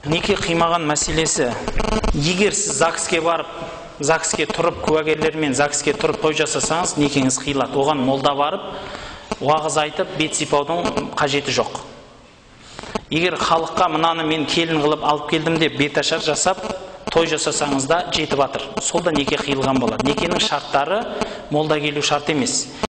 Неке қимаған мәселесі, егер сіз ЗАГСке барып, ЗАГСке тұрып, куәгерлермен ЗАГСке тұрып той жасасаңыз, некеңіз қиылады. Оған молда барып, уағыз айтып, бет сипаудың қажеті жоқ. Егер халыққа мынаны мен келін қылып алып келдім деп беташар жасап, той жасасаңыз да жетіп жатыр. Сол да неке қиылған болады. Некенің шарттары молда келу шарт емес.